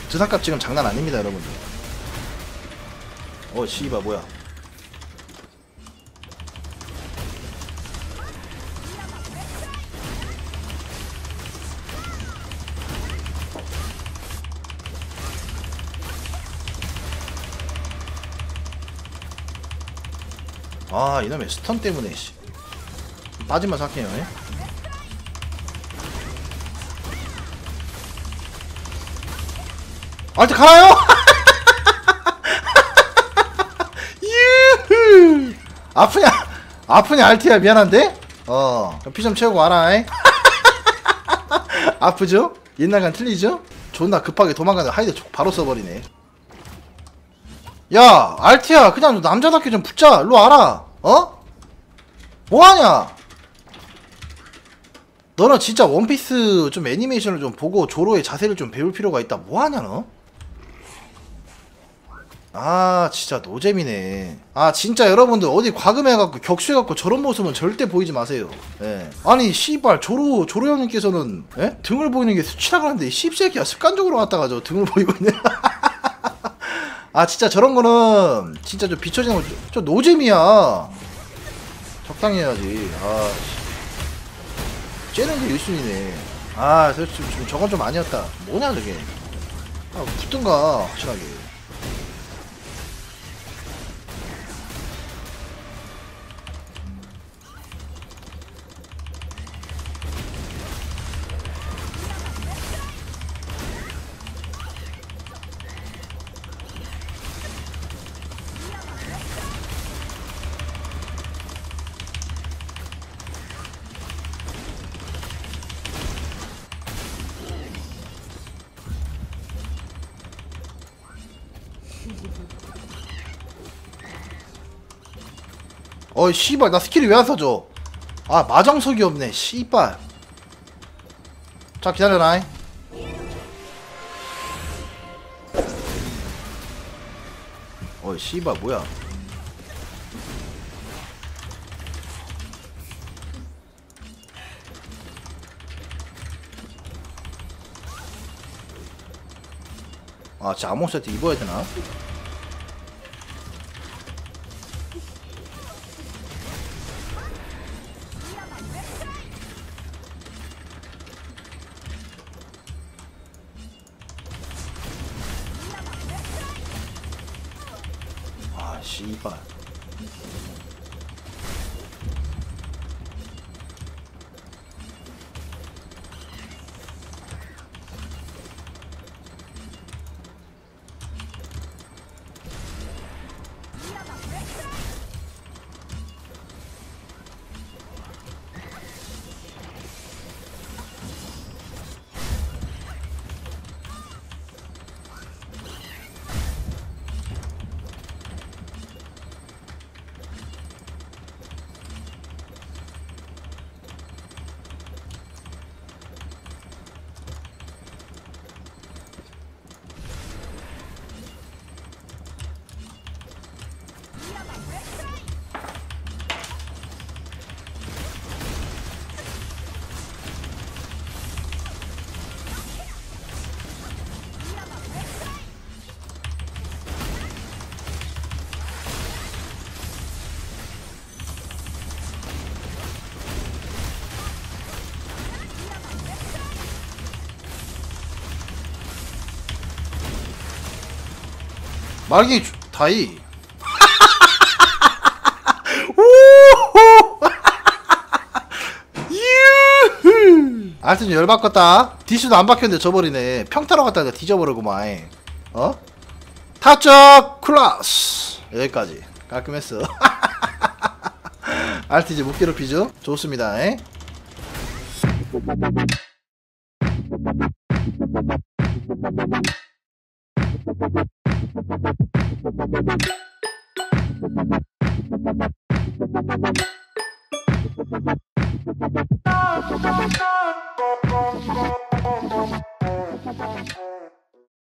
드상값 지금 장난 아닙니다 여러분들. 씨바 뭐야. 이놈의 스턴 때문에 씨. 빠지면 삭해요. 알트 가나요? 유후. 아프냐 알트야. 미안한데 피 좀 채우고 와라. 아프죠? 옛날과는 틀리죠? 존나 급하게 도망가는 하이드 바로 써버리네. 야 알트야 그냥 남자답게 좀 붙자. 일로 와라. 뭐하냐? 너는 진짜 원피스 좀 애니메이션을 좀 보고 조로의 자세를 좀 배울 필요가 있다. 뭐하냐 너? 진짜 노잼이네. 진짜 여러분들 어디 과금해갖고 격수해갖고 저런 모습은 절대 보이지 마세요. 아니 씨발 조로 형님께서는 등을 보이는 게 수치라고 하는데 씹새끼야 습관적으로 갖다가 저 등을 보이고 있네. 진짜 저런 거는 진짜 좀 비춰지는 거 좀 노잼이야. 적당히 해야지. 째는 게 1순위네. 지금 저건 좀 아니었다. 뭐냐 저게. 붙든가 확실하게. 씨발 나 스킬이 왜 안 써져? 마정석이 없네 씨발. 자 기다려라. 씨발 뭐야. 진짜 암호 세트 입어야 되나? 씨발. 말기 다이. 알튼 열받겠다. 디스도 안 박혔는데 져버리네. 평타로 갔다가 뒤져버리고만. 타적 클라스. 여기까지 깔끔했어. 알트 이제 못 괴롭히죠? 좋습니다.